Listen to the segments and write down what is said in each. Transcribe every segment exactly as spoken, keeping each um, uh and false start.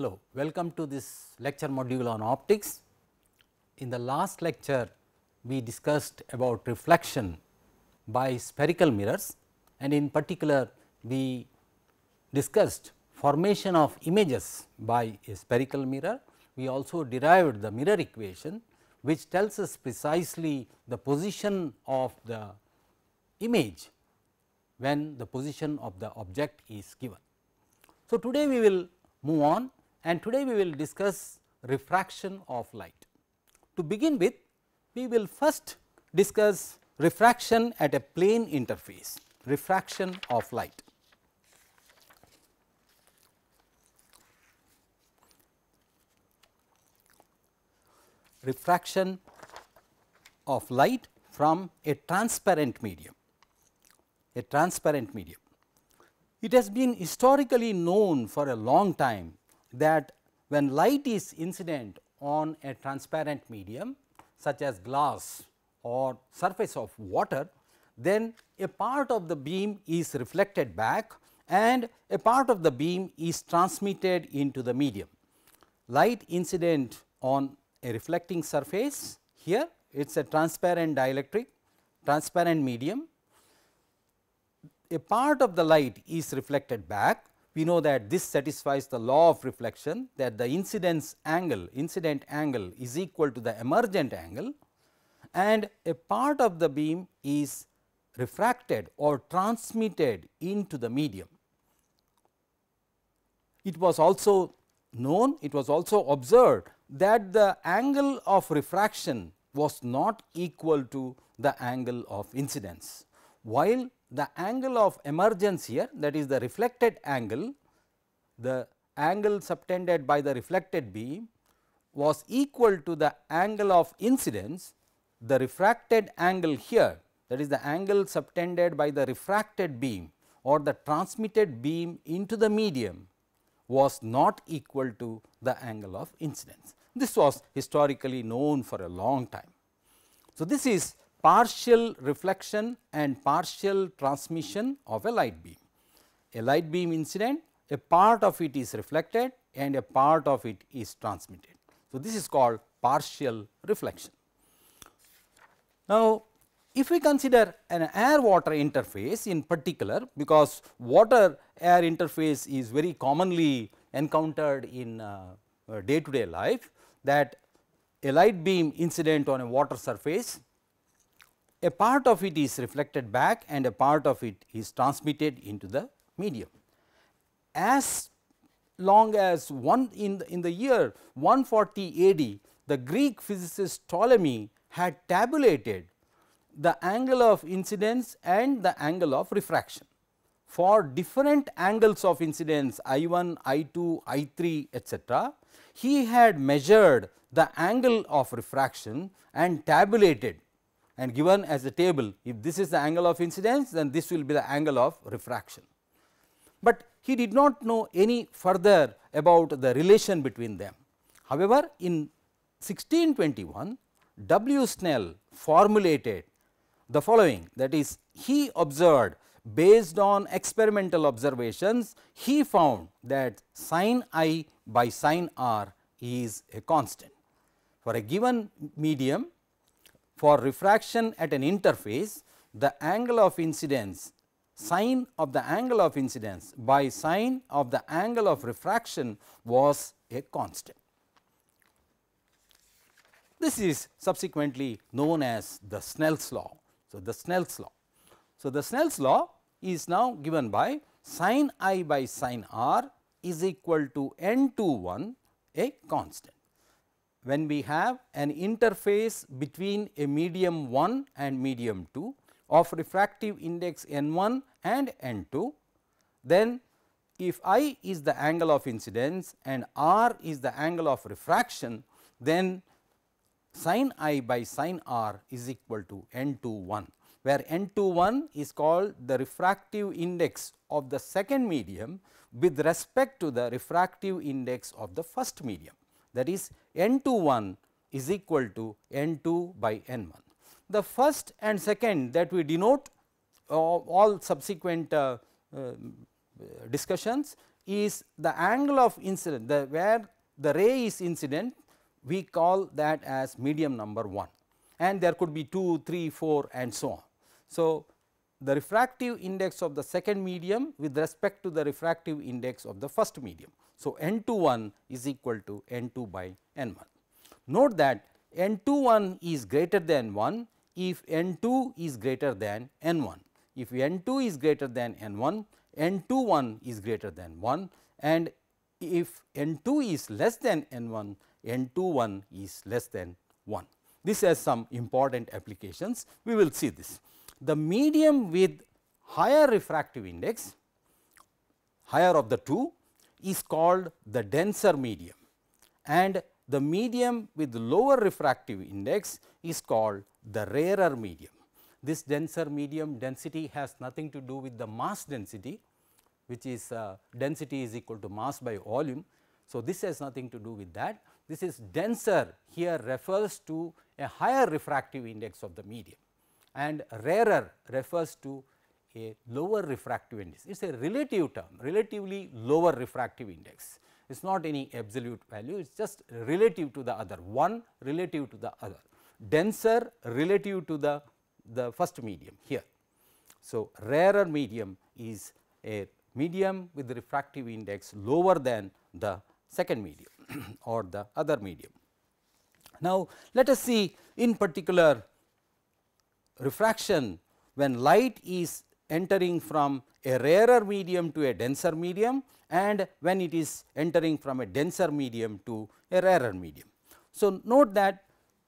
Hello, welcome to this lecture module on optics. In the last lecture, we discussed about reflection by spherical mirrors, and in particular we discussed formation of images by a spherical mirror. We also derived the mirror equation, which tells us precisely the position of the image when the position of the object is given. So, today we will move on, and today we will discuss refraction of light. To begin with, we will first discuss refraction at a plane interface, refraction of light. Refraction of light from a transparent medium, a transparent medium. It has been historically known for a long time that when light is incident on a transparent medium such as glass or surface of water, then a part of the beam is reflected back and a part of the beam is transmitted into the medium. Light incident on a reflecting surface, here it is a transparent dielectric, transparent medium. A part of the light is reflected back. We know that this satisfies the law of reflection, that the incidence angle, incident angle is equal to the emergent angle, and a part of the beam is refracted or transmitted into the medium. It was also known, it was also observed that the angle of refraction was not equal to the angle of incidence, while the angle of emergence here, that is the reflected angle, the angle subtended by the reflected beam was equal to the angle of incidence. The refracted angle here, that is the angle subtended by the refracted beam or the transmitted beam into the medium, was not equal to the angle of incidence. This was historically known for a long time. So, this is partial reflection and partial transmission of a light beam. A light beam incident, a part of it is reflected and a part of it is transmitted. So, this is called partial reflection. Now, if we consider an air water interface in particular, because water air interface is very commonly encountered in uh, day to day life, that a light beam incident on a water surface, a part of it is reflected back and a part of it is transmitted into the medium. As long as one in the, in the year one forty A D, the Greek physicist Ptolemy had tabulated the angle of incidence and the angle of refraction. For different angles of incidence I one, I two, I three etcetera, he had measured the angle of refraction and tabulated and given as a table. If this is the angle of incidence, then this will be the angle of refraction. But he did not know any further about the relation between them. However, in sixteen twenty-one, W. Snell formulated the following, that is, he observed based on experimental observations, he found that sin I by sin R is a constant. For a given medium, for refraction at an interface, the angle of incidence, sine of the angle of incidence by sine of the angle of refraction was a constant. This is subsequently known as the Snell's law. So, the Snell's law. So, the Snell's law is now given by sin I by sin R is equal to n two one, a constant. When we have an interface between a medium one and medium two of refractive index n one and n two, then if I is the angle of incidence and R is the angle of refraction, then sin I by sin R is equal to n two one, where n two one is called the refractive index of the second medium with respect to the refractive index of the first medium, that is n two one is equal to n two by n one. The first and second that we denote uh, all subsequent uh, uh, discussions is the angle of incidence, the where the ray is incident, we call that as medium number one, and there could be two, three, four and so on. So, the refractive index of the second medium with respect to the refractive index of the first medium. So, N two one is equal to N two by N one. Note that N two one is greater than one if N two is greater than N one. If N two is greater than N one, N two one is greater than one, and if N two is less than N one, N two one is less than one. This has some important applications, we will see this. The medium with higher refractive index, higher of the two, is called the denser medium, and the medium with lower refractive index is called the rarer medium. This denser medium density has nothing to do with the mass density, which is uh, density is equal to mass by volume. So, this has nothing to do with that. This is denser here refers to a higher refractive index of the medium, and rarer refers to a lower refractive index. It is a relative term, relatively lower refractive index. It is not any absolute value, it is just relative to the other, one relative to the other, denser relative to the, the first medium here. So, rarer medium is a medium with the refractive index lower than the second medium or the other medium. Now, let us see in particular refraction when light is entering from a rarer medium to a denser medium, and when it is entering from a denser medium to a rarer medium. So, note that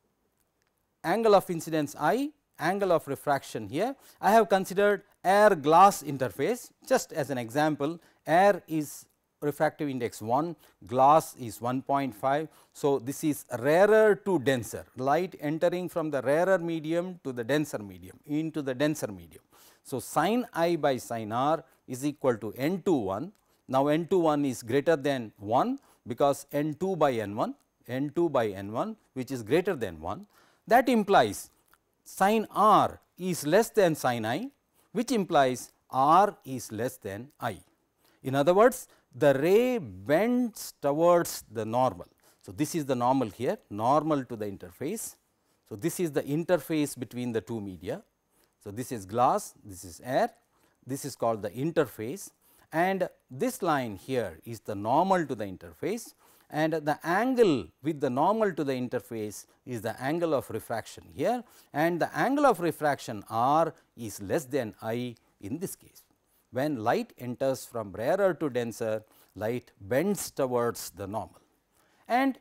angle of incidence I, angle of refraction here. I have considered air glass interface just as an example. Air is refractive index one, glass is one point five. So, this is rarer to denser, light entering from the rarer medium to the denser medium into the denser medium. So, sin I by sin R is equal to N two one. Now, N two one is greater than one because N two by N one, N two by N one which is greater than one. That implies sin R is less than sin I, which implies R is less than I. In other words, the ray bends towards the normal. So, this is the normal here, normal to the interface. So, this is the interface between the two media. So, this is glass, this is air, this is called the interface, and this line here is the normal to the interface, and the angle with the normal to the interface is the angle of refraction here, and the angle of refraction R is less than I in this case. When light enters from rarer to denser, light bends towards the normal, and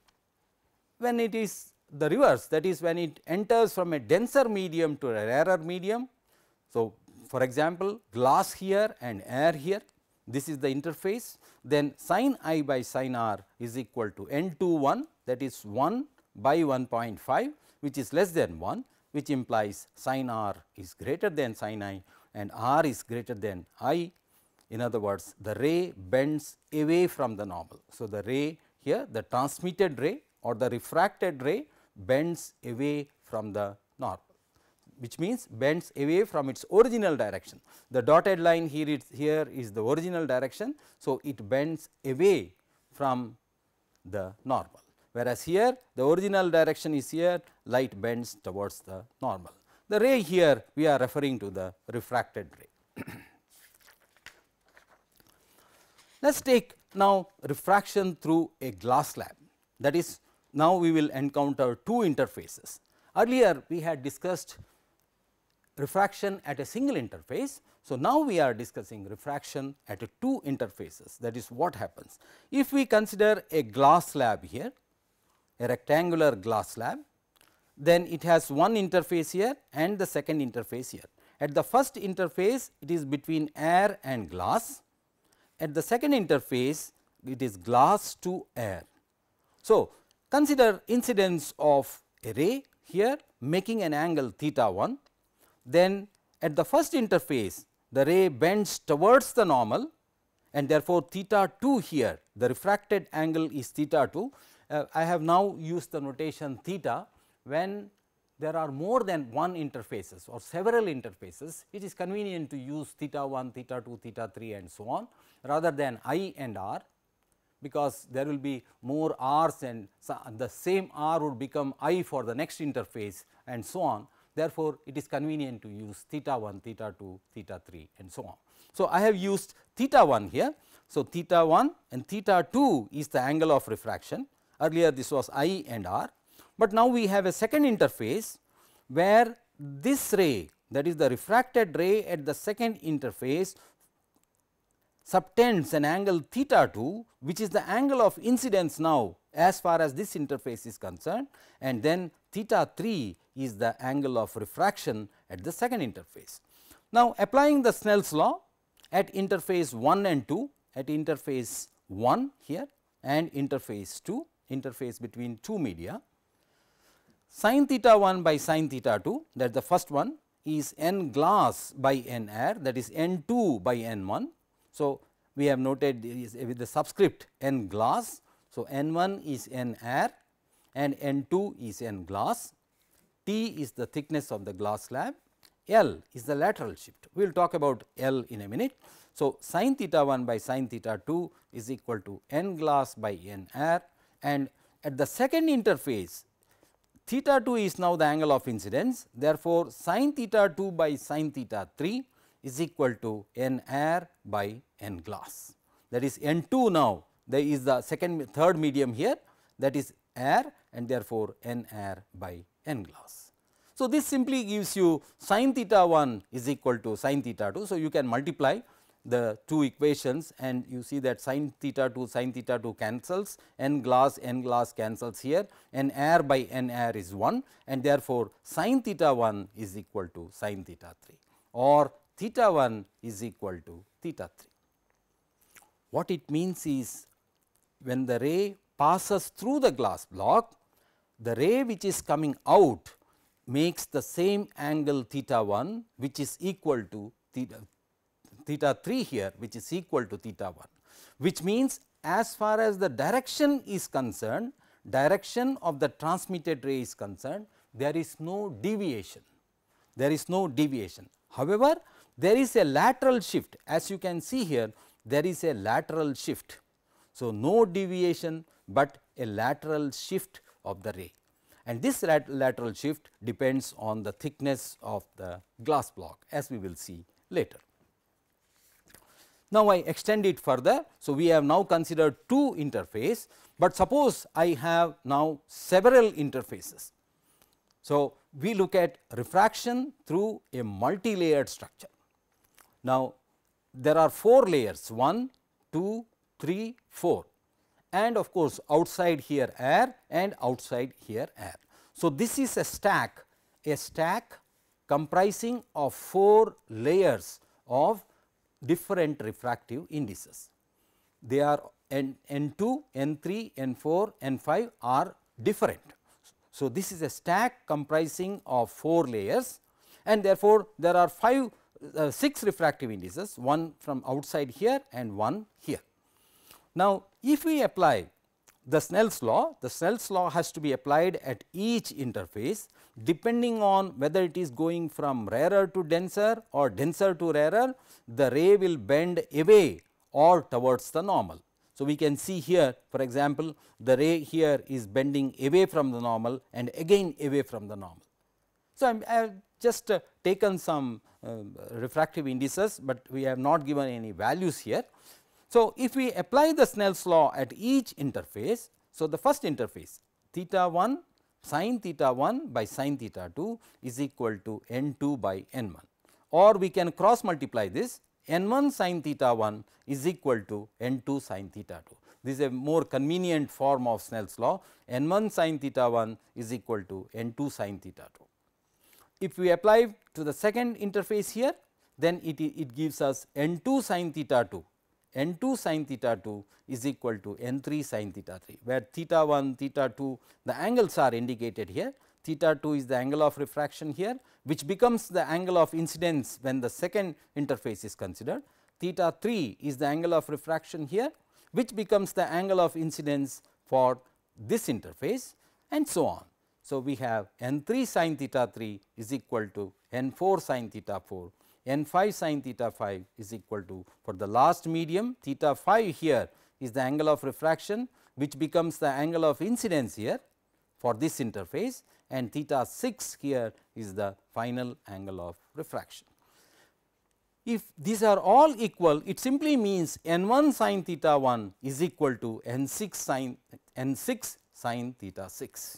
when it is the reverse, that is when it enters from a denser medium to a rarer medium. So, for example, glass here and air here, this is the interface, then sin I by sin R is equal to N two one, that is one by one point five, which is less than one, which implies sin R is greater than sin I and R is greater than I. In other words, the ray bends away from the normal. So, the ray here, the transmitted ray or the refracted ray bends away from the normal, which means bends away from its original direction. The dotted line here is, here is the original direction. So, it bends away from the normal, whereas here the original direction is here, light bends towards the normal. The ray here we are referring to the refracted ray. Let us take now refraction through a glass slab, that is, now we will encounter two interfaces. Earlier we had discussed refraction at a single interface. So, now we are discussing refraction at a two interfaces, that is what happens. If we consider a glass slab here, a rectangular glass slab, then it has one interface here and the second interface here. At the first interface it is between air and glass, at the second interface it is glass to air. So, consider incidence of a ray here making an angle theta one, then at the first interface the ray bends towards the normal, and therefore, theta two here, the refracted angle is theta two. Uh, I have now used the notation theta. When there are more than one interfaces or several interfaces, it is convenient to use theta one, theta two, theta three and so on, rather than I and R, because there will be more R's and so the same R would become I for the next interface and so on. Therefore, it is convenient to use theta one, theta two, theta three and so on. So, I have used theta one here. So, theta one and theta two is the angle of refraction. Earlier this was I and R, but now we have a second interface where this ray, that is the refracted ray at the second interface, subtends an angle theta two, which is the angle of incidence now as far as this interface is concerned, and then theta three is the angle of refraction at the second interface. Now, applying the Snell's law at interface one and two, at interface one here and interface two, interface between two media, sin theta one by sin theta two, that is the first one, is n glass by n air, that is n two by n one. So, we have noted with the subscript n glass. So, n one is n air and n two is n glass, T is the thickness of the glass slab, L is the lateral shift. We will talk about L in a minute. So, sin theta one by sin theta two is equal to n glass by n air, and at the second interface theta two is now the angle of incidence. Therefore, sin theta two by sin theta three is equal to n air by n glass, that is n two now there is the second third medium here, that is air, and therefore, n air by n glass. So, this simply gives you sin theta one is equal to sin theta two. So, you can multiply the two equations and you see that sin theta two sin theta two cancels, n glass n glass cancels here, n air by n air is one, and therefore, sin theta one is equal to sin theta three, or theta one is equal to theta three. What it means is, when the ray passes through the glass block, the ray which is coming out makes the same angle theta one, which is equal to theta, theta three here, which is equal to theta one, which means as far as the direction is concerned, direction of the transmitted ray is concerned, there is no deviation, there is no deviation. However, there is a lateral shift, as you can see here, there is a lateral shift. So, no deviation, but a lateral shift of the ray, and this lat lateral shift depends on the thickness of the glass block, as we will see later. Now, I extend it further. So, we have now considered two interface, but suppose I have now several interfaces. So, we look at refraction through a multi-layered structure. Now, there are four layers, one, two, three, four, and of course, outside here air and outside here air. So, this is a stack, a stack comprising of four layers of different refractive indices. They are n, n two, n three, n four, n five are different. So, this is a stack comprising of four layers, and therefore, there are five uh, six refractive indices, one from outside here and one here. Now, if we apply the Snell's law, the Snell's law has to be applied at each interface depending on whether it is going from rarer to denser or denser to rarer, the ray will bend away or towards the normal. So, we can see here, for example, the ray here is bending away from the normal and again away from the normal. So, I have just uh, taken some uh, refractive indices, but we have not given any values here. So, if we apply the Snell's law at each interface, so the first interface theta one sin theta one by sin theta two is equal to n two by n one, or we can cross multiply this, n one sin theta one is equal to n two sin theta two. This is a more convenient form of Snell's law, n one sin theta one is equal to n two sin theta two. If we apply to the second interface here, then it, it gives us n two sin theta two, n two sin theta two is equal to n three sin theta three, where theta one, theta two, the angles are indicated here. Theta two is the angle of refraction here, which becomes the angle of incidence when the second interface is considered. Theta three is the angle of refraction here, which becomes the angle of incidence for this interface, and so on. So, we have n three sin theta three is equal to n four sin theta four n five sin theta five is equal to, for the last medium, theta five here is the angle of refraction, which becomes the angle of incidence here for this interface, and theta six here is the final angle of refraction. If these are all equal, it simply means n one sin theta one is equal to n six sin n six sin theta six.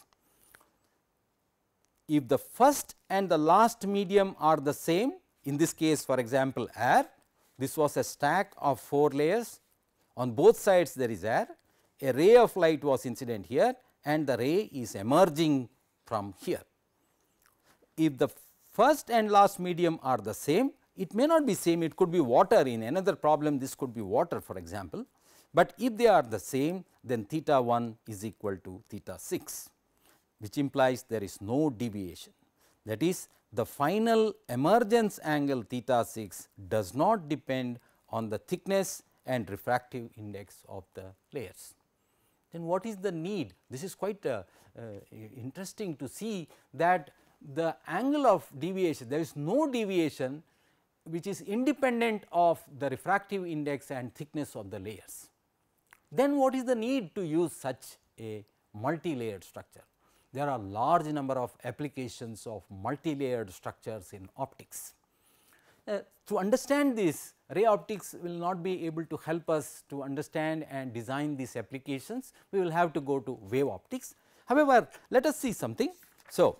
If the first and the last medium are the same, in this case for example air, this was a stack of four layers, on both sides there is air, a ray of light was incident here and the ray is emerging from here. If the first and last medium are the same, it may not be same, it could be water. In another problem this could be water for example, but if they are the same, then theta one is equal to theta six, which implies there is no deviation. That is, the final emergence angle theta six does not depend on the thickness and refractive index of the layers. Then what is the need? This is quite uh, uh, interesting to see that the angle of deviation, there is no deviation which is independent of the refractive index and thickness of the layers. Then what is the need to use such a multi-layered structure? There are large number of applications of multi-layered structures in optics. Uh, to understand this, ray optics will not be able to help us to understand and design these applications. We will have to go to wave optics. However, let us see something. So,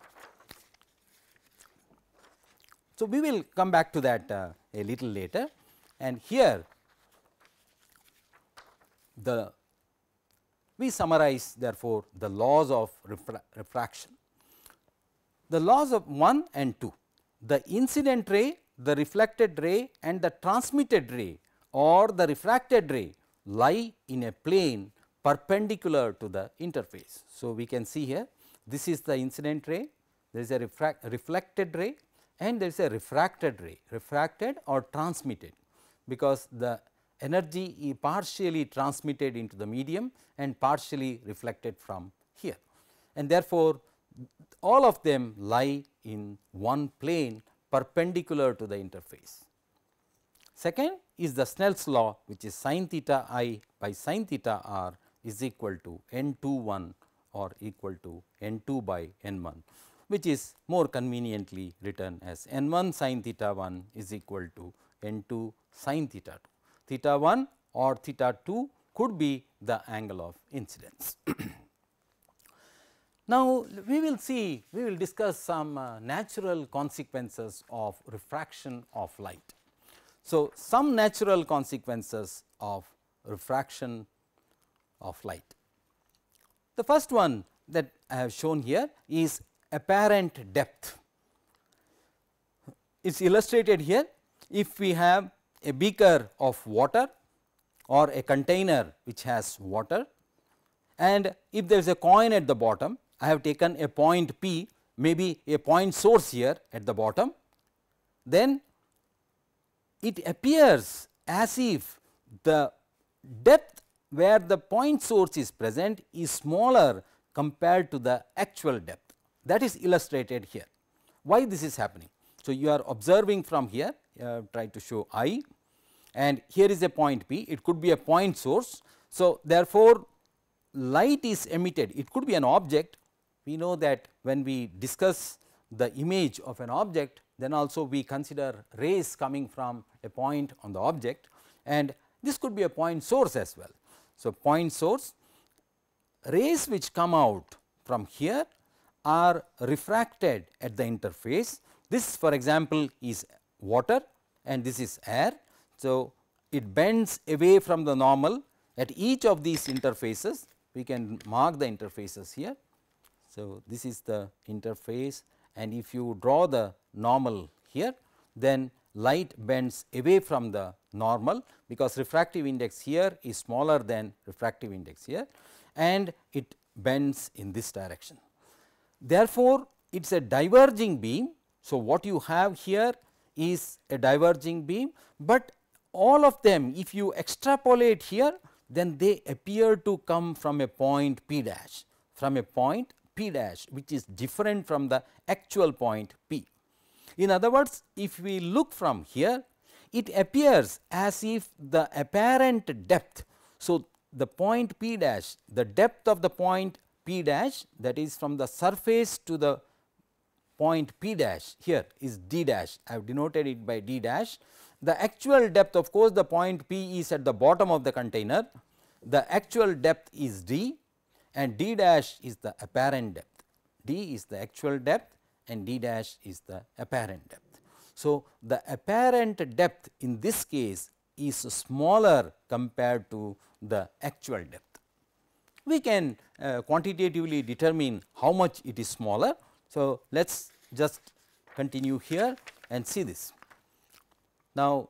so we will come back to that uh, a little later, and here the we summarize therefore the laws of refra refraction. The laws of one and two, the incident ray, the reflected ray and the transmitted ray or the refracted ray lie in a plane perpendicular to the interface. So, we can see here this is the incident ray, there is a reflected ray and there is a refracted ray, refracted or transmitted, because the energy is partially transmitted into the medium and partially reflected from here, and therefore, all of them lie in one plane perpendicular to the interface. Second is the Snell's law, which is sin theta I by sin theta r is equal to n two one or equal to n two by n one, which is more conveniently written as n one sin theta one is equal to n two sin theta two. Theta one or theta two could be the angle of incidence. Now, we will see, we will discuss some uh, natural consequences of refraction of light. So, some natural consequences of refraction of light. The first one that I have shown here is apparent depth. It is illustrated here. If we have a beaker of water or a container which has water, and if there is a coin at the bottom, I have taken a point P, maybe a point source here at the bottom, then it appears as if the depth where the point source is present is smaller compared to the actual depth. That is illustrated here. Why this is happening? So, you are observing from here, uh, try to show I, and here is a point P, it could be a point source. So, therefore, light is emitted, it could be an object. We know that when we discuss the image of an object, then also we consider rays coming from a point on the object, and this could be a point source as well. So, point source, rays which come out from here are refracted at the interface. This for example is water and this is air. So, it bends away from the normal at each of these interfaces. We can mark the interfaces here. So, this is the interface, and if you draw the normal here, then light bends away from the normal, because refractive index here is smaller than refractive index here, and it bends in this direction. Therefore, it is a diverging beam. So, what you have here is a diverging beam, but all of them, if you extrapolate here, then they appear to come from a point P dash, from a point P dash, which is different from the actual point P. In other words, if we look from here, it appears as if the apparent depth. So, the point P dash, the depth of the point P dash, that is from the surface to the point P dash here is d dash, I have denoted it by d dash. The actual depth, of course, the point P is at the bottom of the container, the actual depth is d and d dash is the apparent depth. D is the actual depth and d dash is the apparent depth. So, the apparent depth in this case is smaller compared to the actual depth. We can uh, quantitatively determine how much it is smaller. So, let us just continue here and see this. Now,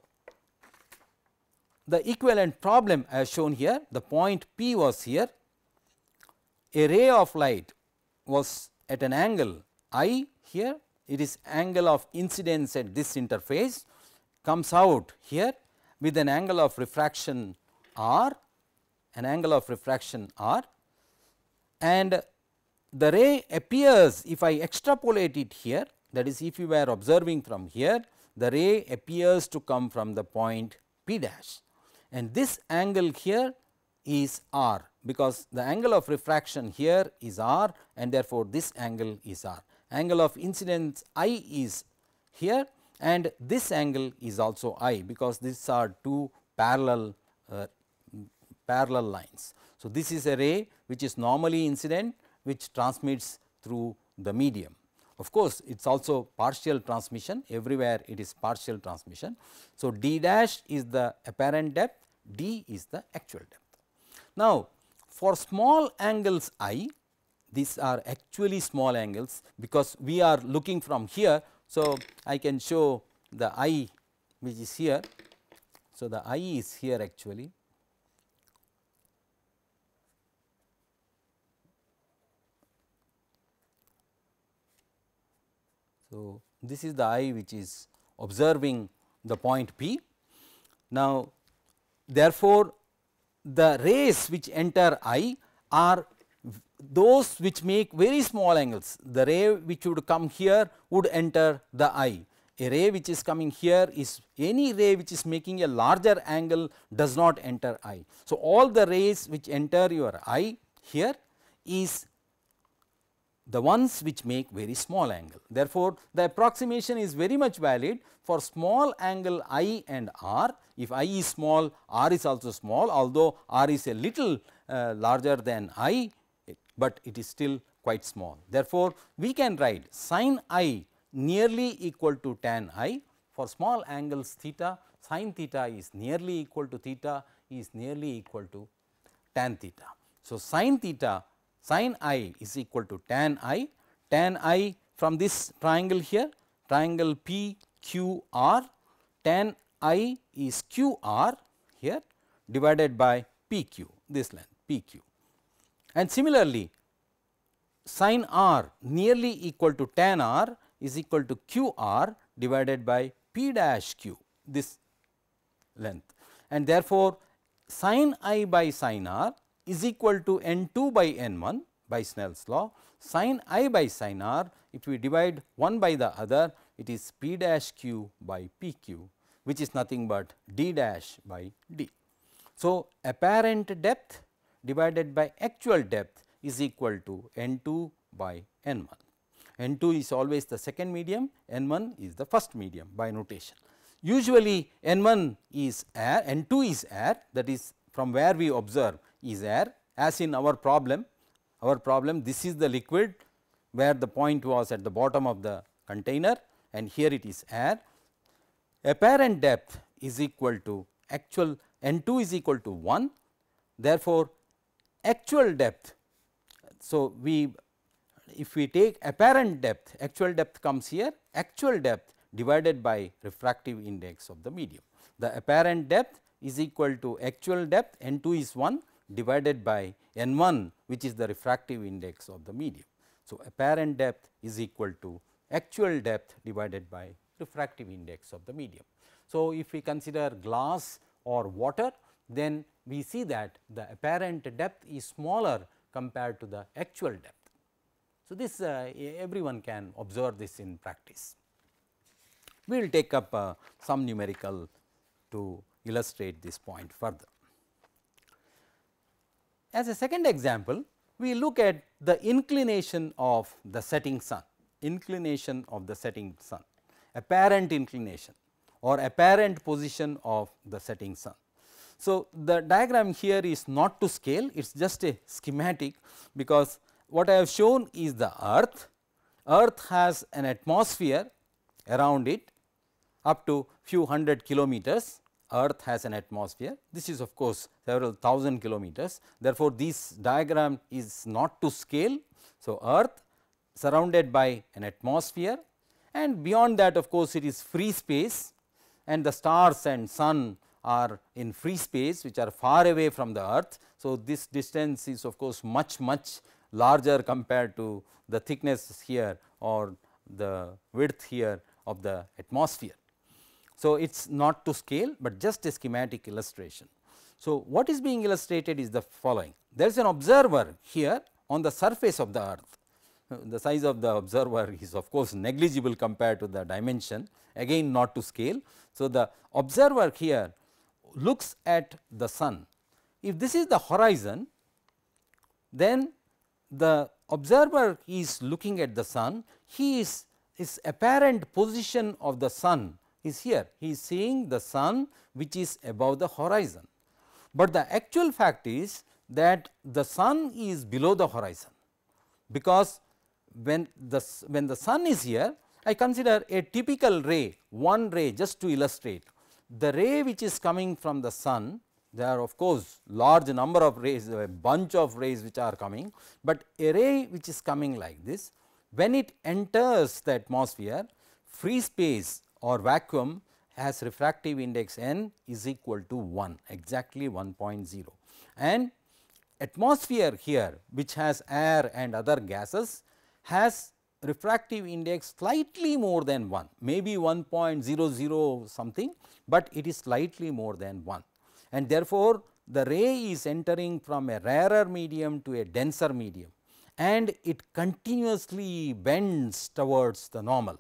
the equivalent problem I have shown here, the point P was here, a ray of light was at an angle I here, it is angle of incidence at this interface, comes out here with an angle of refraction r, an angle of refraction r, and the ray appears, if I extrapolate it here, that is if you were observing from here, the ray appears to come from the point P dash, and this angle here is r, because the angle of refraction here is r and therefore, this angle is r. Angle of incidence I is here and this angle is also I, because these are two parallel uh, parallel lines. So, this is a ray which is normally incident, which transmits through the medium. Of course, it is also partial transmission, everywhere it is partial transmission. So, d dash is the apparent depth, d is the actual depth. Now, for small angles I, these are actually small angles, because we are looking from here. So, I can show the I which is here. So, the I is here actually. So, this is the I which is observing the point P. Now, therefore, the rays which enter I are those which make very small angles. The ray which would come here would enter the I. A ray which is coming here is any ray which is making a larger angle does not enter I. So, all the rays which enter your I here is the ones which make very small angle. Therefore, the approximation is very much valid for small angle I and r. If I is small, r is also small, although r is a little uh, larger than I, but it is still quite small. Therefore, we can write sin I nearly equal to tan I. For small angles theta, sin theta is nearly equal to theta is nearly equal to tan theta. So, sin theta sin I is equal to tan I, tan I from this triangle here, triangle P Q R, tan I is Q R here divided by P Q, this length P Q. And similarly, sin R nearly equal to tan R is equal to Q R divided by P dash Q, this length, and therefore, sin I by sin R is equal to n two by n one by Snell's law. Sin I by sin R, if we divide one by the other, it is P dash Q by P Q, which is nothing but d dash by d. So, apparent depth divided by actual depth is equal to n two by n one. N two is always the second medium, n one is the first medium by notation. Usually, n one is air, n two is air, that is from where we observe is air, as in our problem. Our problem, this is the liquid where the point was at the bottom of the container and here it is air. Apparent depth is equal to actual, n two is equal to one. Therefore, actual depth. So, we if we take apparent depth, actual depth comes here, actual depth divided by refractive index of the medium. The apparent depth is equal to actual depth, n two is one divided by n one, which is the refractive index of the medium. So, apparent depth is equal to actual depth divided by refractive index of the medium. So, if we consider glass or water, then we see that the apparent depth is smaller compared to the actual depth. So, this uh, everyone can observe this in practice. We will take up uh, some numerical to illustrate this point further. As a second example, we look at the inclination of the setting sun, inclination of the setting sun, apparent inclination or apparent position of the setting sun. So, the diagram here is not to scale, it is just a schematic, because what I have shown is the earth. Earth has an atmosphere around it up to few hundred kilometers. Earth has an atmosphere. This is of course several thousand kilometers. Therefore, this diagram is not to scale. So, earth surrounded by an atmosphere, and beyond that of course, it is free space, and the stars and sun are in free space which are far away from the earth. So, this distance is of course much much larger compared to the thickness here or the width here of the atmosphere. So, it is not to scale, but just a schematic illustration. So, what is being illustrated is the following. There is an observer here on the surface of the earth. The size of the observer is of course negligible compared to the dimension, again not to scale. So, the observer here looks at the sun. If this is the horizon, then the observer is looking at the sun, he is his apparent position of the sun is here, he is seeing the sun which is above the horizon, but the actual fact is that the sun is below the horizon, because when the when the sun is here, I consider a typical ray, one ray just to illustrate. The ray which is coming from the sun, there are of course large number of rays, a bunch of rays which are coming, but a ray which is coming like this, when it enters the atmosphere, free space or vacuum has refractive index n is equal to one, exactly one point zero, and atmosphere here which has air and other gases has refractive index slightly more than one, maybe one point zero zero something, but it is slightly more than one, and therefore, the ray is entering from a rarer medium to a denser medium, and it continuously bends towards the normal.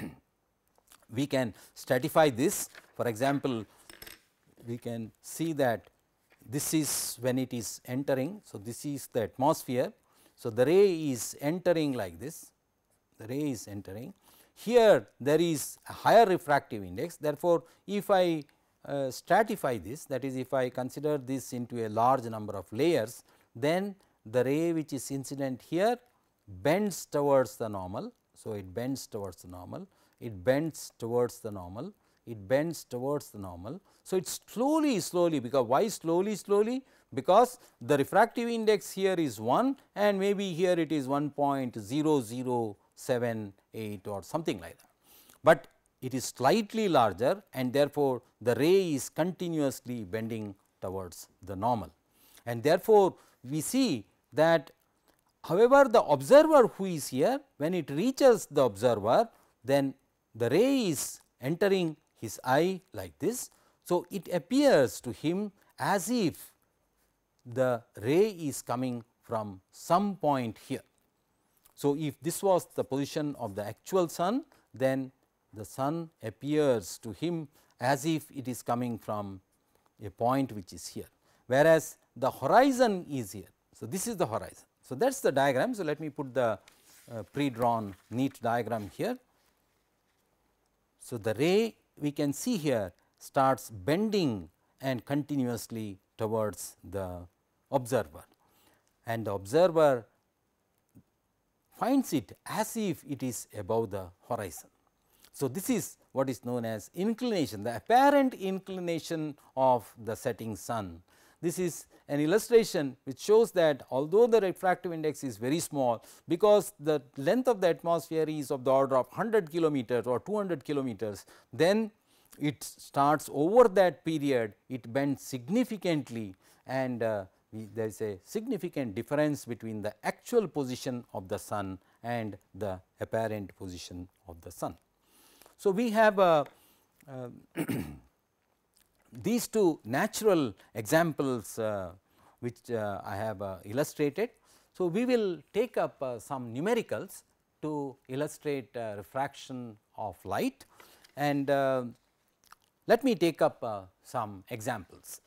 We can stratify this. For example, we can see that this is when it is entering. So, this is the atmosphere. So, the ray is entering like this, the ray is entering. Here there is a higher refractive index. Therefore, if I uh, stratify this, that is if I consider this into a large number of layers, then the ray which is incident here bends towards the normal. So, it bends towards the normal, it bends towards the normal, it bends towards the normal. So, it is slowly slowly, because why slowly slowly? Because the refractive index here is one, and maybe here it is one point zero zero seven eight or something like that, but it is slightly larger, and therefore, the ray is continuously bending towards the normal, and therefore, we see that however, the observer who is here, when it reaches the observer, then the ray is entering his eye like this. So, it appears to him as if the ray is coming from some point here. So, if this was the position of the actual sun, then the sun appears to him as if it is coming from a point which is here, whereas the horizon is here. So, this is the horizon. So, that is the diagram. So, let me put the uh, pre-drawn neat diagram here. So, the ray we can see here starts bending and continuously towards the observer, and the observer finds it as if it is above the horizon. So, this is what is known as inclination, the apparent inclination of the setting sun. This is an illustration which shows that although the refractive index is very small, because the length of the atmosphere is of the order of one hundred kilometers or two hundred kilometers, then it starts over that period, it bends significantly, and uh, we, there is a significant difference between the actual position of the sun and the apparent position of the sun. So, we have uh, uh, these two natural examples uh, which uh, I have uh, illustrated. So, we will take up uh, some numericals to illustrate uh, refraction of light, and uh, let me take up uh, some examples.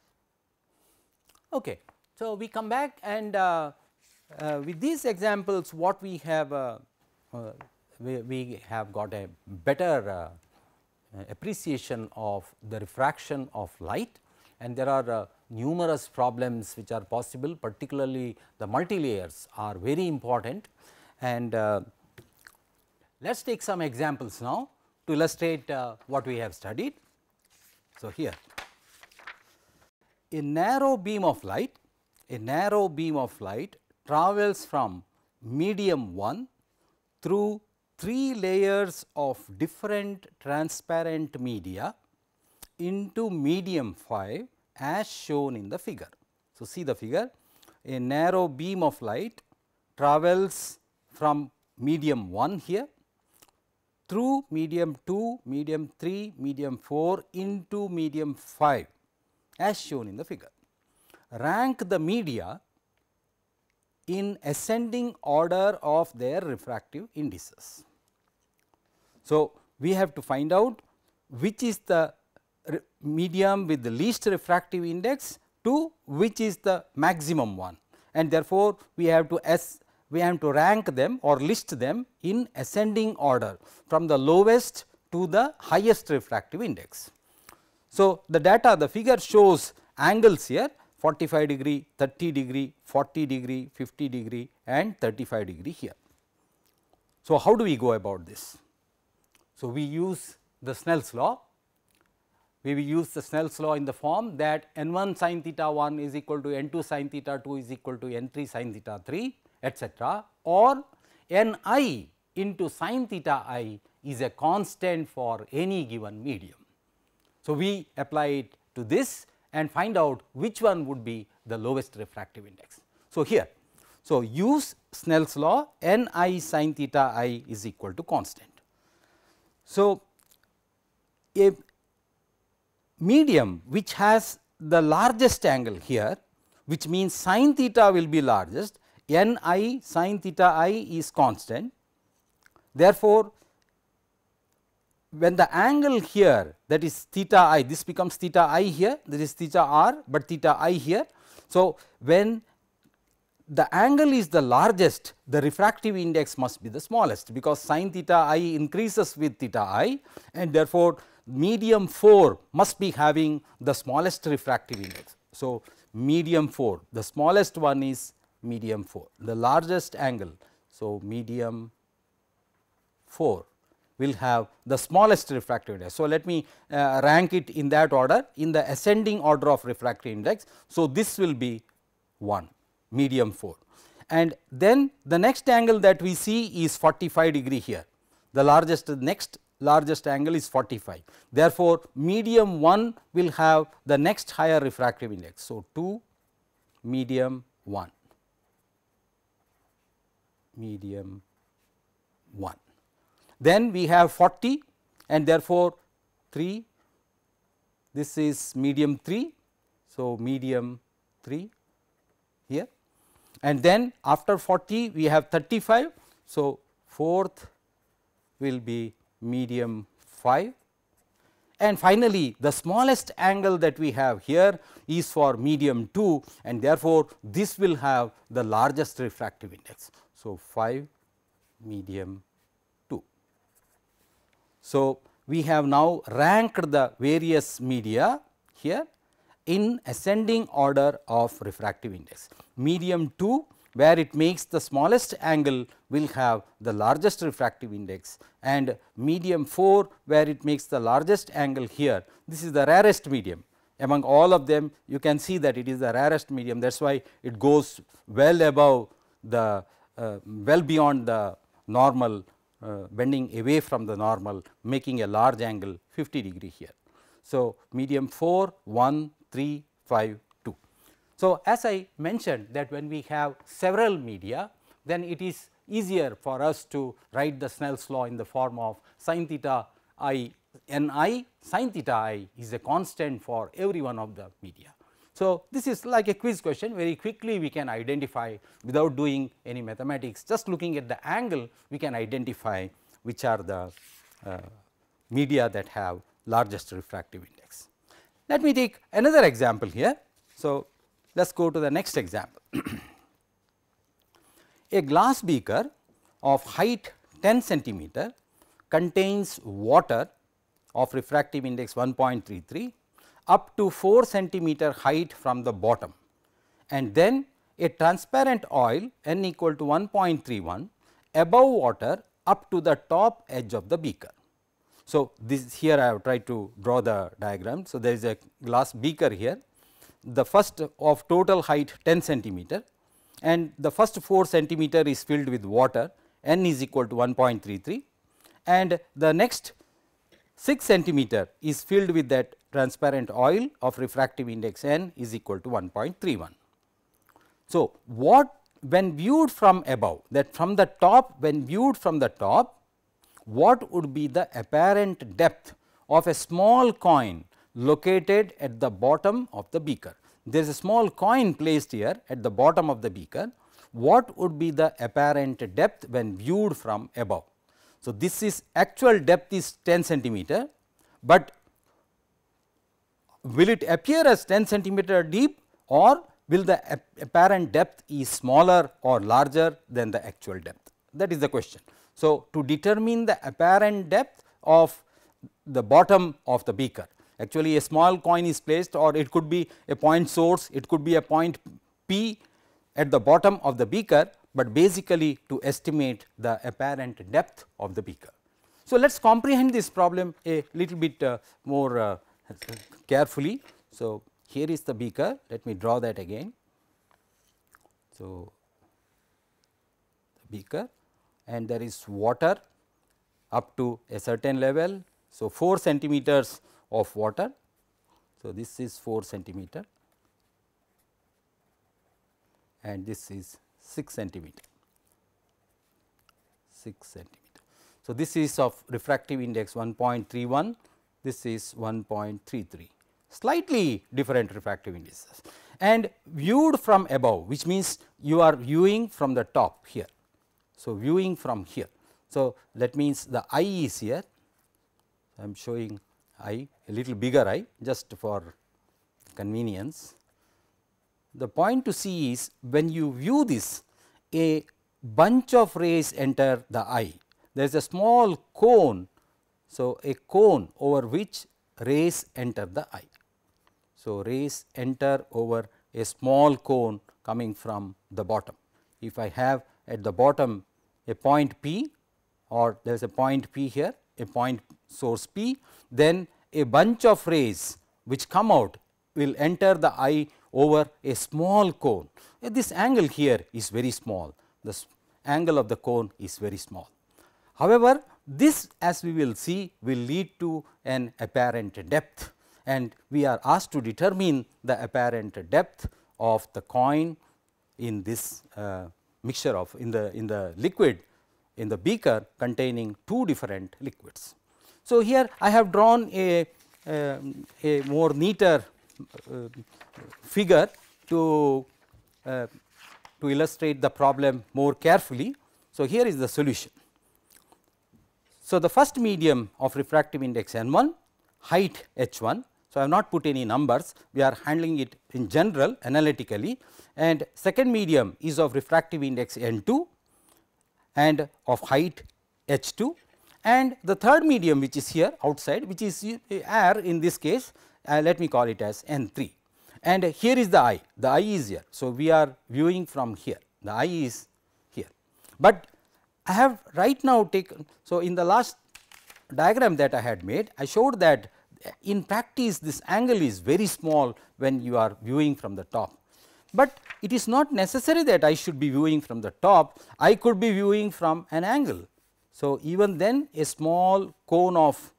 Okay. So, we come back and uh, uh, with these examples what we have uh, uh, we, we have got a better uh, appreciation of the refraction of light, and there are uh, numerous problems which are possible, particularly the multilayers are very important. And uh, let us take some examples now to illustrate uh, what we have studied. So, here a narrow beam of light, a narrow beam of light travels from medium one through three layers of different transparent media into medium five as shown in the figure. So, see the figure, a narrow beam of light travels from medium one here through medium two, medium three, medium four into medium five as shown in the figure. Rank the media in ascending order of their refractive indices. So, we have to find out which is the medium with the least refractive index to which is the maximum one, and therefore, we have to as we have to rank them or list them in ascending order from the lowest to the highest refractive index. So, the data the figure shows angles here forty-five degree, thirty degree, forty degree, fifty degree and thirty-five degree here. So, how do we go about this? So, we use the Snell's law. We will use the Snell's law in the form that n one sin theta one is equal to n two sin theta two is equal to n three sin theta three, etcetera, or n I into sin theta I is a constant for any given medium. So, we apply it to this and find out which one would be the lowest refractive index. So, here, so use Snell's law, n I sin theta I is equal to constant. So, a medium which has the largest angle here, which means sin theta will be largest, n I sin theta I is constant. Therefore, when the angle here, that is theta I, this becomes theta I here, this is theta r, but theta I here. So, when the angle is the largest, the refractive index must be the smallest, because sin theta I increases with theta I, and therefore, medium four must be having the smallest refractive index. So, medium four, the smallest one is medium four, the largest angle. So, medium four will have the smallest refractive index. So, let me uh, rank it in that order, in the ascending order of refractive index. So, this will be one, medium four, and then the next angle that we see is forty-five degree here, the largest the next largest angle is forty-five. Therefore, medium one will have the next higher refractive index. So, two, medium one, medium one. Then we have forty, and therefore, three, this is medium three. So, medium three here, and then after forty we have thirty-five. So, fourth will be medium five, and finally, the smallest angle that we have here is for medium two, and therefore, this will have the largest refractive index. So, five, medium two. So, we have now ranked the various media here in ascending order of refractive index. Medium two, where it makes the smallest angle, will have the largest refractive index, and medium four, where it makes the largest angle here. This is the rarest medium among all of them. You can see that it is the rarest medium, that is why it goes well above the uh, well beyond the normal, uh, bending away from the normal, making a large angle fifty degree here. So, medium four, one, three, five, two. So, as I mentioned that when we have several media, then it is easier for us to write the Snell's law in the form of sin theta I, n I sin theta I is a constant for every one of the media. So, this is like a quiz question, very quickly we can identify without doing any mathematics, just looking at the angle we can identify which are the uh, media that have largest refractive index. Let me take another example here. So, let us go to the next example. A glass beaker of height ten centimeter contains water of refractive index one point three three up to four centimeter height from the bottom, and then a transparent oil n equal to one point three one above water up to the top edge of the beaker. So, this here I have tried to draw the diagram. So, there is a glass beaker here, the first of total height ten centimeter, and the first four centimeter is filled with water, n is equal to one point three three, and the next six centimeter is filled with that transparent oil of refractive index n is equal to one point three one. So, what when viewed from above, that from the top, when viewed from the top, what would be the apparent depth of a small coin located at the bottom of the beaker? There is a small coin placed here at the bottom of the beaker. What would be the apparent depth when viewed from above? So, this is actual depth is ten centimeter, but will it appear as ten centimeter deep, or will the apparent depth is smaller or larger than the actual depth? That is the question. So, to determine the apparent depth of the bottom of the beaker, actually a small coin is placed, or it could be a point source, it could be a point P at the bottom of the beaker, but basically to estimate the apparent depth of the beaker. So, let us comprehend this problem a little bit uh, more uh, carefully. So, here is the beaker, let me draw that again. So, the beaker, and there is water up to a certain level. So, four centimeters of water. So, this is four centimeter and this is six centimeter, six centimeter. So, this is of refractive index one point three one, this is one point three three, slightly different refractive indices, and viewed from above, which means you are viewing from the top here. So, viewing from here. So, that means the eye is here, I am showing eye, a little bigger eye just for convenience. The point to see is when you view this, a bunch of rays enter the eye. There is a small cone. So, a cone over which rays enter the eye. So, rays enter over a small cone coming from the bottom. If I have at the bottom a point P, or there is a point P here, a point source P, then a bunch of rays which come out will enter the eye over a small cone. This angle here is very small, the angle of the cone is very small. However, this, as we will see, will lead to an apparent depth, and we are asked to determine the apparent depth of the coin in this uh, mixture of in the in the liquid in the beaker containing two different liquids. So, here I have drawn a, uh, a more neater uh, figure to uh, to illustrate the problem more carefully. So, here is the solution. So, the first medium of refractive index n one, height h one. So, I have not put any numbers, we are handling it in general analytically, and second medium is of refractive index n two and of height h two, and the third medium which is here outside, which is air in this case, uh, let me call it as n three, and here is the eye, the eye is here. So, we are viewing from here, the eye is here, but I have right now taken. So, in the last diagram that I had made, I showed that in practice this angle is very small when you are viewing from the top, but it is not necessary that I should be viewing from the top, I could be viewing from an angle. So, even then a small cone of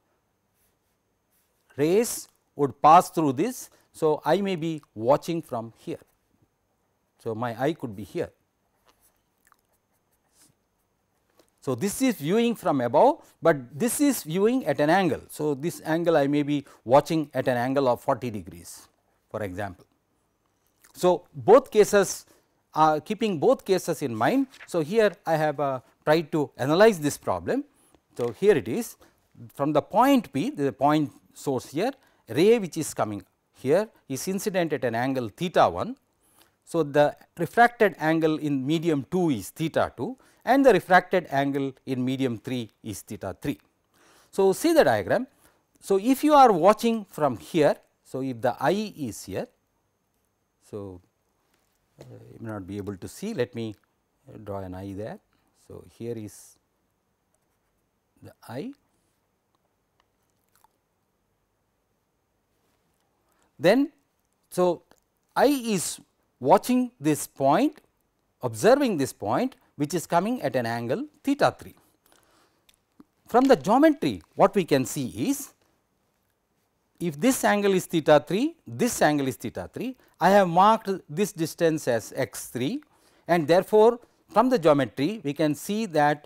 rays would pass through this. So, I may be watching from here. So, my eye could be here. So, this is viewing from above, but this is viewing at an angle. So, this angle I may be watching at an angle of forty degrees, for example. So, both cases are keeping both cases in mind. So, here I have uh, tried to analyze this problem. So, here it is, from the point P, the point source here, ray which is coming here is incident at an angle theta one. So, the refracted angle in medium two is theta two and the refracted angle in medium three is theta three. So, see the diagram. So, if you are watching from here, so if the eye is here, so uh, you may not be able to see, let me draw an eye there. So, here is the eye. Then, so eye is watching this point, observing this point which is coming at an angle theta three. From the geometry what we can see is, if this angle is theta three, this angle is theta three, I have marked this distance as x three and therefore, from the geometry we can see that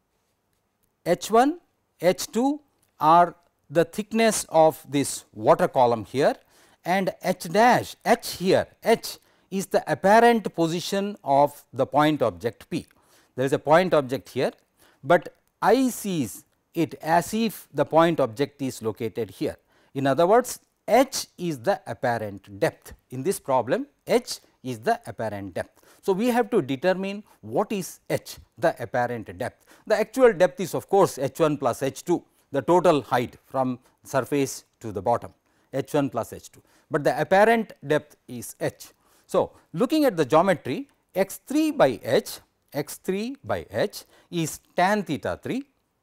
H one, H two are the thickness of this water column here and H dash, H here, H is the apparent position of the point object P. There is a point object here, but I sees it as if the point object is located here. In other words, H is the apparent depth. In this problem, H is the apparent depth. So, we have to determine what is H, the apparent depth. The actual depth is of course H one plus H two, the total height from surface to the bottom, H one plus H two, but the apparent depth is H. So, looking at the geometry, x three by H, x three by H is tan theta three,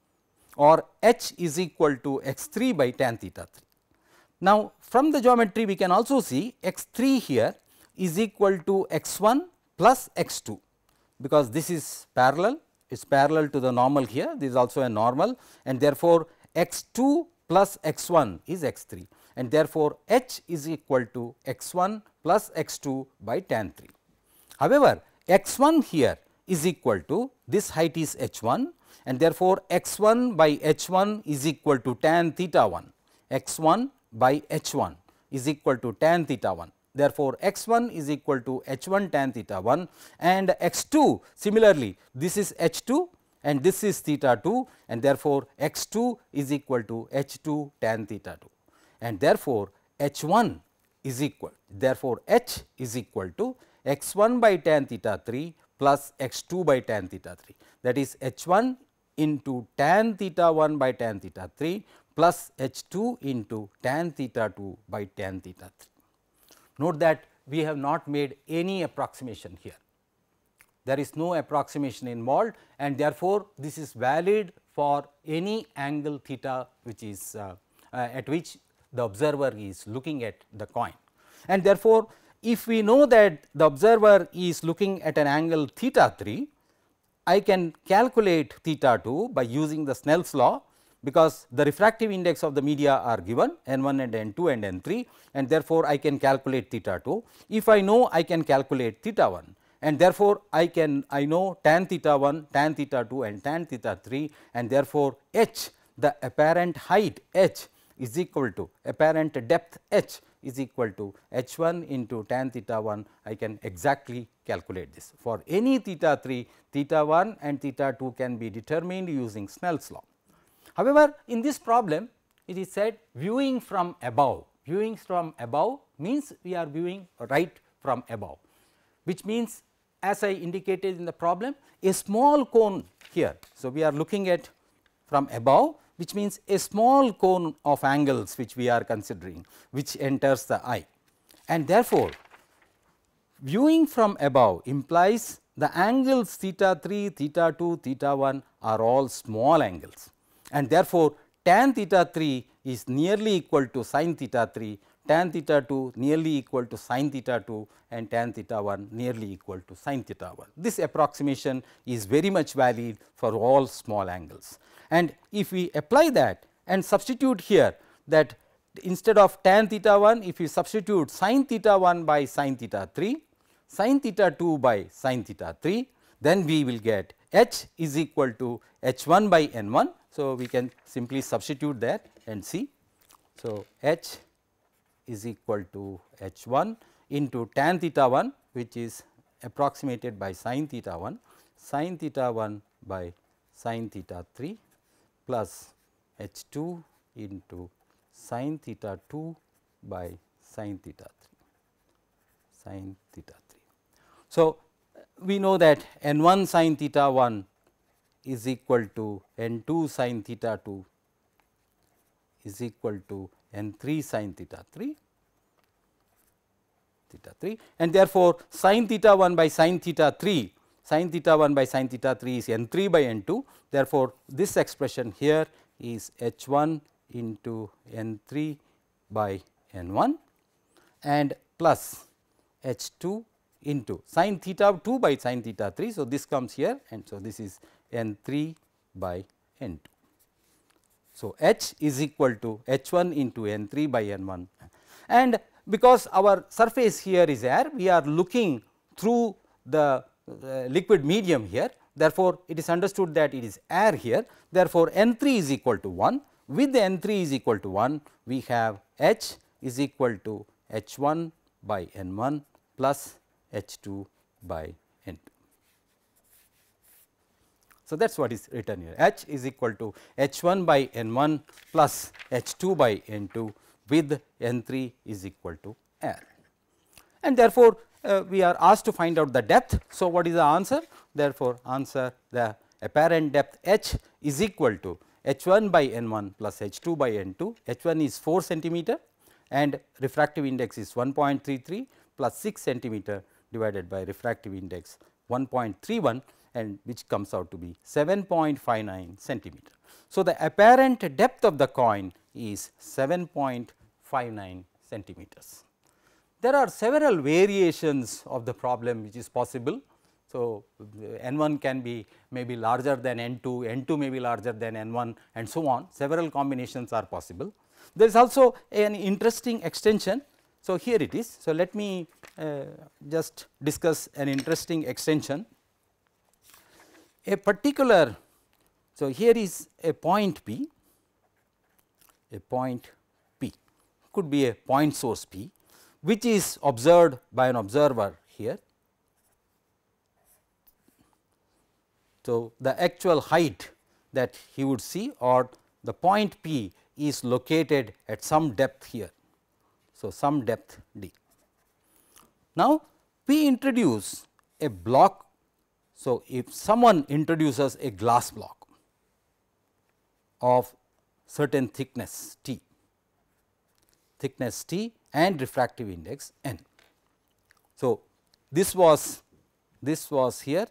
or H is equal to x three by tan theta three. Now, from the geometry we can also see x three here is equal to x one plus x two, because this is parallel, it is parallel to the normal here, this is also a normal, and therefore, x two plus x one is x three, and therefore, H is equal to x one plus x two by tan three. However, x one here is equal to, this height is h one and therefore, x one by h one is equal to tan theta one, x one by h one is equal to tan theta one. Therefore, x one is equal to h one tan theta one, and x two similarly this is h two and this is theta two, and therefore, x two is equal to h two tan theta two, and therefore, h one is equal, therefore, H is equal to x one by tan theta three plus x two by tan theta three, that is h one into tan theta one by tan theta three plus h two into tan theta two by tan theta three. Note that we have not made any approximation here. There is no approximation involved, and therefore, this is valid for any angle theta which is uh, uh, at which the observer is looking at the coin. And therefore, if we know that the observer is looking at an angle theta three, I can calculate theta two by using the Snell's law, because the refractive index of the media are given n one and n two and n three, and therefore, I can calculate theta two. If I know, I can calculate theta one, and therefore, I can I know tan theta one, tan theta two and tan theta three, and therefore, H, the apparent height H is equal to apparent depth H is equal to h one into tan theta one. I can exactly calculate this. For any theta three, theta one and theta two can be determined using Snell's law. However, in this problem it is said viewing from above, viewing from above means we are viewing right from above, which means as I indicated in the problem, a small cone here. So, we are looking at from above, which means a small cone of angles which we are considering, which enters the eye, and therefore, viewing from above implies the angles theta three, theta two, theta one are all small angles, and therefore, tan theta three is nearly equal to sin theta three, tan theta two nearly equal to sin theta two, and tan theta one nearly equal to sin theta one. This approximation is very much valid for all small angles. And if we apply that and substitute here that instead of tan theta one, if we substitute sin theta one by sin theta three, sin theta two by sin theta three, then we will get H is equal to h one by n one. So, we can simply substitute that and see. So, H is equal to h one into tan theta one, which is approximated by sin theta one, sin theta one by sin theta three plus h two into sin theta two by sin theta three, sin theta three. So, we know that n one sin theta one is equal to n two sin theta two is equal to n three sin theta three theta three, and therefore, sin theta one by sin theta three, sin theta one by sin theta three is n three by n two. Therefore, this expression here is h one into n three by n one and plus h two into sin theta two by sin theta three. So, this comes here, and so this is n three by n two. So, h is equal to h one into n three by n one, and because our surface here is air, we are looking through the uh, liquid medium here. Therefore, it is understood that it is air here. Therefore, n three is equal to one. With n three is equal to one, we have h is equal to h one by n one plus h two by n two. So, that is what is written here, h is equal to h one by n one plus h two by n two with n three is equal to air, and therefore, uh, we are asked to find out the depth. So, what is the answer? Therefore, answer the apparent depth h is equal to h one by n one plus h two by n two. H one is four centimeter and refractive index is one point three three plus six centimeter divided by refractive index one point three one, and which comes out to be seven point five nine centimeter. So, the apparent depth of the coin is seven point five nine centimeters. There are several variations of the problem which is possible. So, n one can be maybe larger than n two, n two may be larger than n one, and so on. Several combinations are possible. There is also an interesting extension. So, here it is. So, let me uh, just discuss an interesting extension. A particular, so here is a point P, a point P could be a point source P, which is observed by an observer here. So, the actual height that he would see, or the point P is located at some depth here. So, some depth d. Now, we introduce a block. So, if someone introduces a glass block of certain thickness T, thickness T and refractive index n. So, this was this was here.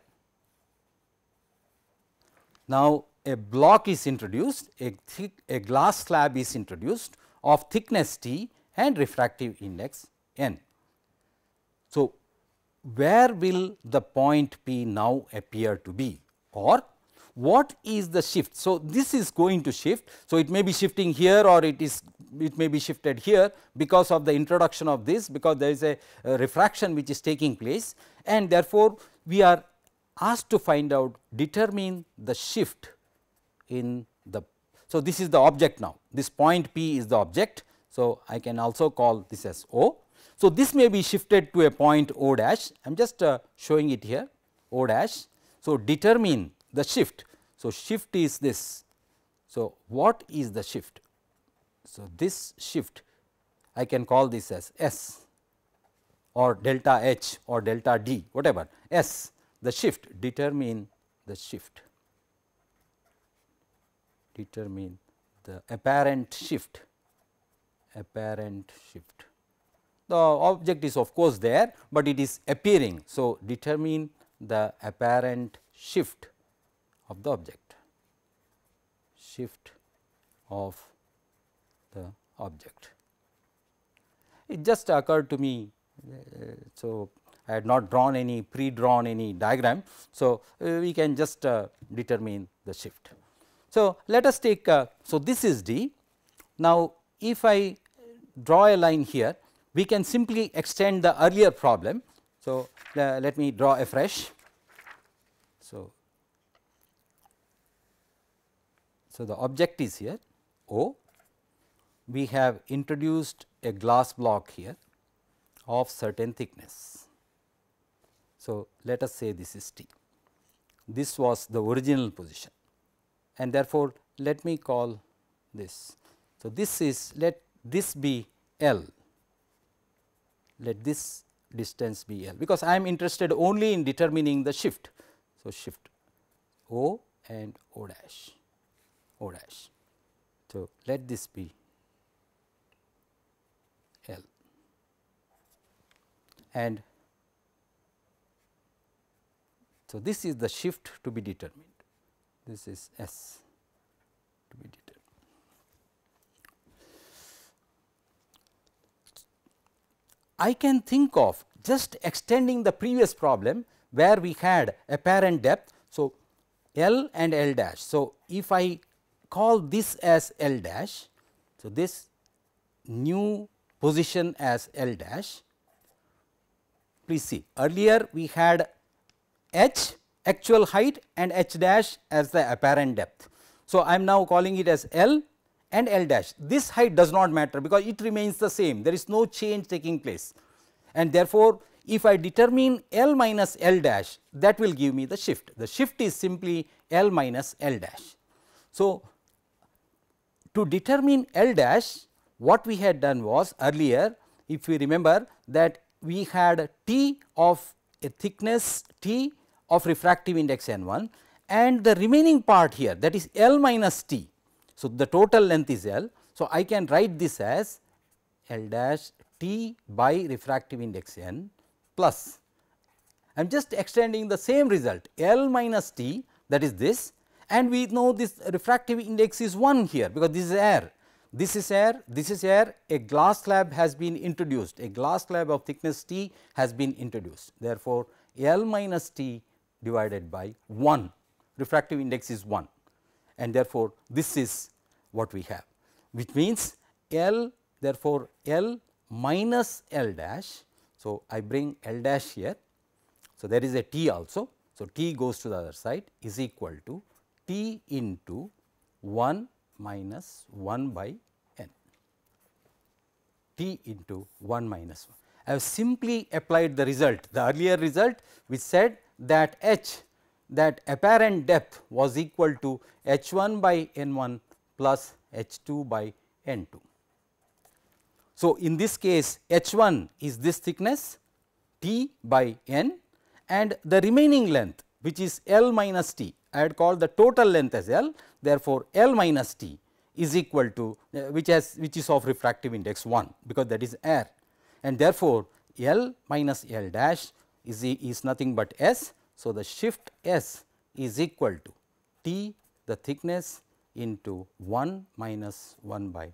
Now, a block is introduced, a thick a glass slab is introduced of thickness T and refractive index n. So, where will the point P now appear to be, or what is the shift? So, this is going to shift. So, it may be shifting here, or it is it may be shifted here because of the introduction of this, because there is a, a refraction which is taking place, and therefore, we are asked to find out, determine the shift in the. So, this is the object now, this point P is the object. So, I can also call this as O. So, this may be shifted to a point O dash, I am just uh, showing it here O dash. So, determine the shift. So, shift is this. So, what is the shift? So, this shift I can call this as S or delta H or delta D, whatever S, the shift, determine the shift, determine the apparent shift, apparent shift. The object is of course there, but it is appearing. So, determine the apparent shift of the object, shift of the object. It just occurred to me. Uh, so, I had not drawn any pre-drawn any diagram. So, uh, we can just uh, determine the shift. So, let us take, uh, so this is D. Now, if I draw a line here, we can simply extend the earlier problem. So, uh, let me draw afresh. So, so the object is here O. We have introduced a glass block here of certain thickness. So, let us say this is T. This was the original position, and therefore, let me call this. So, this is let this be L, let this distance be L, because I am interested only in determining the shift. So, shift O and O dash, O dash. So, let this be L, and so this is the shift to be determined, this is S to be determined. I can think of just extending the previous problem where we had apparent depth. So, L and L dash. So, if I call this as L dash, so this new position as L dash, please see earlier we had H actual height and H dash as the apparent depth. So, I am now calling it as L and L dash. This height does not matter because it remains the same, there is no change taking place, and therefore, if I determine L minus L dash, that will give me the shift. The shift is simply L minus L dash. So, to determine L dash, what we had done was earlier, if we remember that we had T of a thickness T of refractive index N one and the remaining part here, that is L minus T. So, the total length is L. So, I can write this as L dash T by refractive index N plus, I am just extending the same result L minus T, that is this, and we know this refractive index is one here because this is air, this is air, this is air, a glass slab has been introduced, a glass slab of thickness T has been introduced. Therefore, L minus T divided by one, refractive index is one, and therefore, this is what we have, which means L, therefore, L minus L dash. So, I bring L dash here. So, there is a T also. So, T goes to the other side is equal to T into one minus one by N, T into one minus one. I have simply applied the result, the earlier result which said that H, that apparent depth was equal to H one by N one plus H two by N two. So, in this case H one is this thickness T by N and the remaining length which is L minus T, I had called the total length as L. Therefore, L minus T is equal to uh, which has which is of refractive index one, because that is air, and therefore, L minus L dash is, is nothing but S. So, the shift S is equal to T, the thickness, into one minus one by N.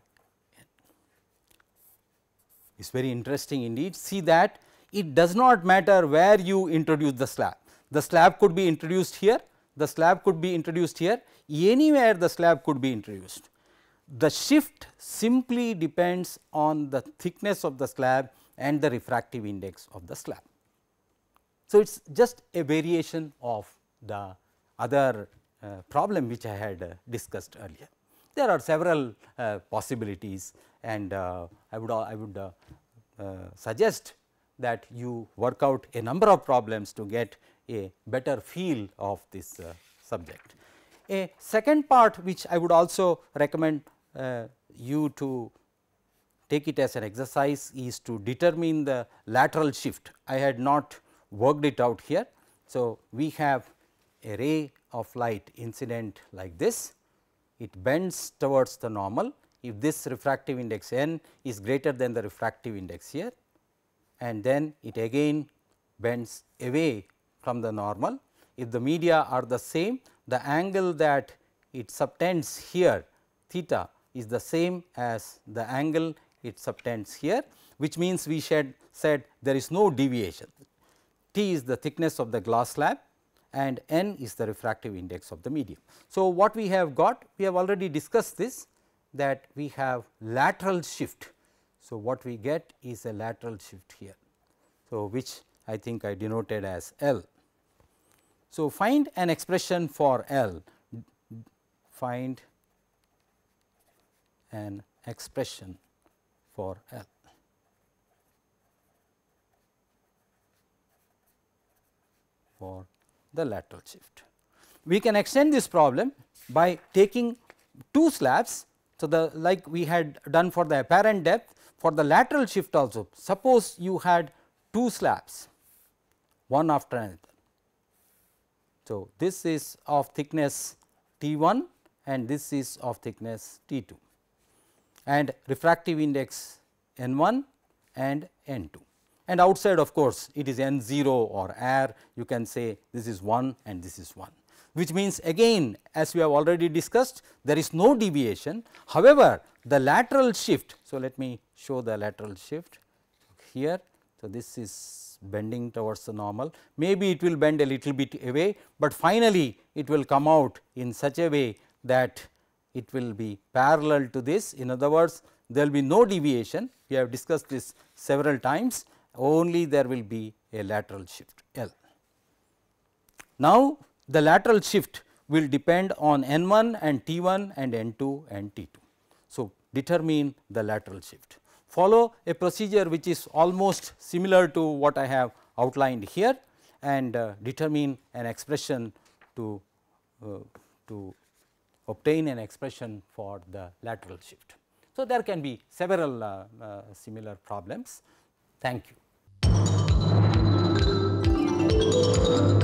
It is very interesting indeed. See that it does not matter where you introduce the slab. The slab could be introduced here, the slab could be introduced here, anywhere the slab could be introduced. The shift simply depends on the thickness of the slab and the refractive index of the slab. So, it is just a variation of the other uh, problem which I had uh, discussed earlier. There are several uh, possibilities, and uh, I would I would uh, uh, suggest that you work out a number of problems to get a better feel of this uh, subject. A second part which I would also recommend uh, you to take it as an exercise is to determine the lateral shift. I had not worked it out here. So, we have a ray of light incident like this, it bends towards the normal if this refractive index n is greater than the refractive index here, and then it again bends away from the normal. If the media are the same, the angle that it subtends here theta is the same as the angle it subtends here, which means we should said there is no deviation. T is the thickness of the glass slab and n is the refractive index of the medium. So, what we have got? We have already discussed this, that we have lateral shift. So, what we get is a lateral shift here. So, which I think I denoted as L. So, find an expression for L, find an expression for L. For the lateral shift. We can extend this problem by taking two slabs. So, the like we had done for the apparent depth, for the lateral shift also, suppose you had two slabs one after another. So, this is of thickness T one and this is of thickness T two and refractive index N one and N two, and outside of course, it is N zero or air, you can say this is one and this is one, which means again as we have already discussed, there is no deviation. However, the lateral shift, so let me show the lateral shift here. So, this is bending towards the normal, maybe it will bend a little bit away, but finally, it will come out in such a way that it will be parallel to this. In other words, there will be no deviation, we have discussed this several times, only there will be a lateral shift L. Now, the lateral shift will depend on N one and T one and N two and T two. So, determine the lateral shift. Follow a procedure which is almost similar to what I have outlined here and uh, determine an expression to, uh, to obtain an expression for the lateral shift. So, there can be several uh, uh, similar problems. Thank you.